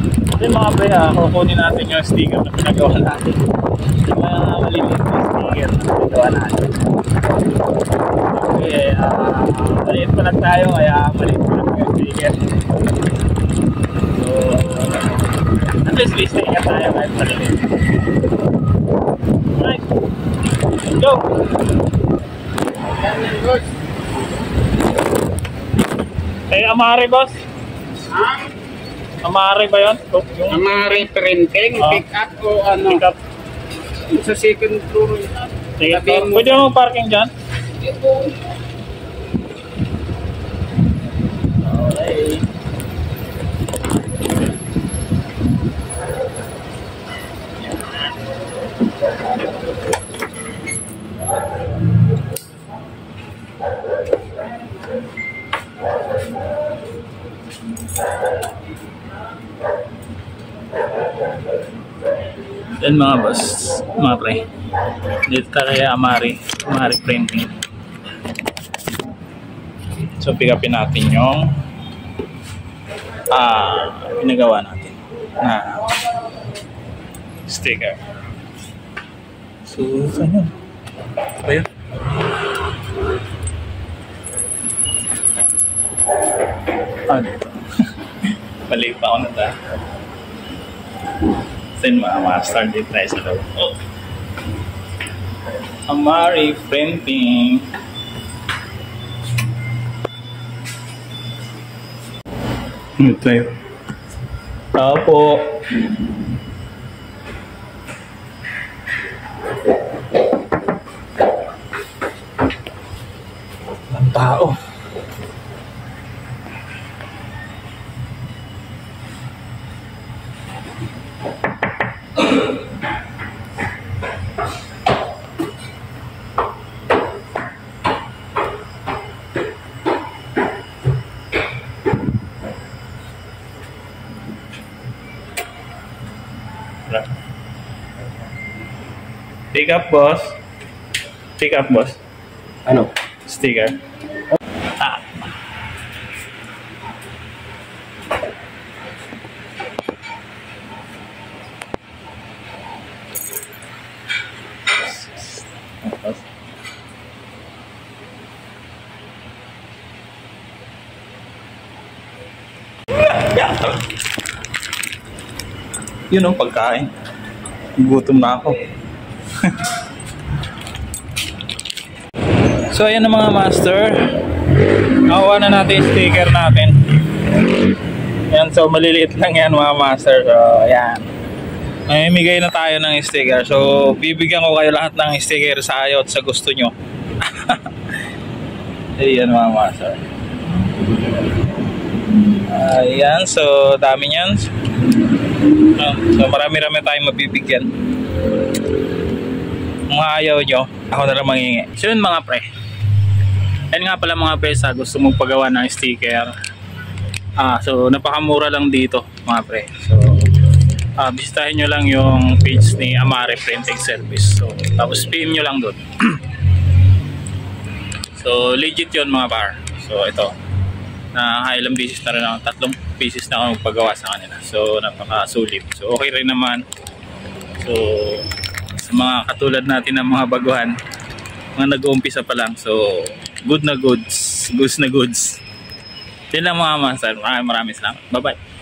Kasi mga pre, kukunin natin yung sticker na pinagawa natin. Yung mga maliliit na sticker na pinagawa natin. Okay, maliit pa lang tayo, kaya maliit pa lang yung sticker. So, at least listening ka tayo kahit maliit. Alright, let's go! Hey, Amari boss? Ha? Amari ba yun? Yung Amari printing, pick up o ano? pick up. Sa second floor. Sige, pwede mo parking dyan? Okay. Yan mga boss, mga pre, dito ka kaya Amari printing. So pick upin natin yung pinagawa natin na sticker. So saan yun? Ba yun? Dito. Mali pa ako na tayo. Then ma-start din tayo sa loob. Oh. Amari printing. Ito yun. Tao po. Ang tao. Pick up boss. Pick up boss. Ano? Sticker. Yun ang pagkain. Gutom na ako. So ayan na mga master, nakuha na natin yung sticker natin. Ayan, so maliliit lang yan mga master. So ayan, mamimigay na tayo ng sticker. So bibigyan ko kayo lahat ng sticker sa ayaw at sa gusto nyo. Ayan mga master. Ayan, so dami nyan. So marami-rami tayong mabibigyan. Mga ayaw nyo, ako na lang mangingi. So yun mga pre, yan nga pala mga pre, sa gusto mong pagawa ng sticker, so napakamura lang dito mga pre. So bisitahin nyo lang yung page ni Amari Printing Service. So tapos PM nyo lang doon. So legit yun mga par. So ito, ilang pieces na rin ako, 3 pieces na ako magpagawa sa kanila. So napakasulit. So okay rin naman. So sa mga katulad natin ng mga baguhan, mga nag-uumpisa pa lang, so good na goods, goods na goods. Yun lang mga master. Maraming salamat. Bye bye.